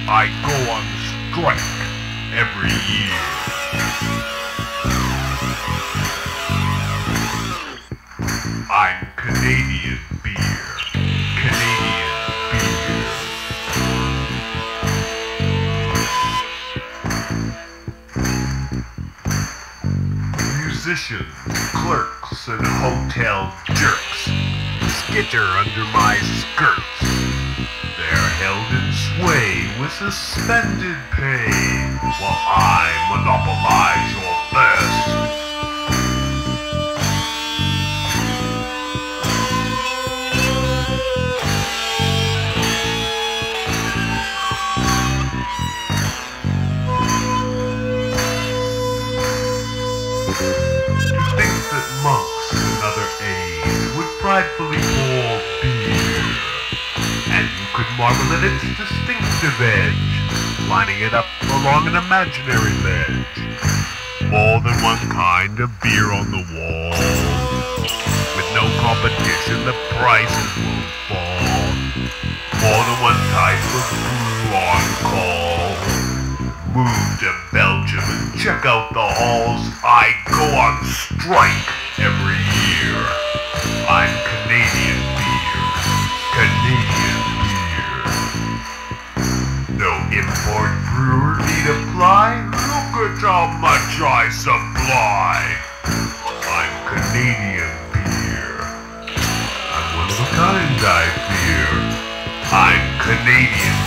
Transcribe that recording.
I go on strike every year. I'm Canadian beer. Canadian beer. Musicians, clerks, and hotel jerks skitter under my skirts. They're held in sway with suspended pay while I monopolize your best. To think that monks in other age would pridefully pour beer, and you could marvel at its distinctive edge, lining it up along an imaginary ledge. More than one kind of beer on the wall. With no competition, the prices will fall. More than one type of brew on call. Move to Belgium and check out the halls. I go on strike every year. I'm Canadian beer. Canadian beer. No import brewer need apply. Look at how much I supply. I'm Canadian beer. I'm one of a kind, I fear. I'm Canadian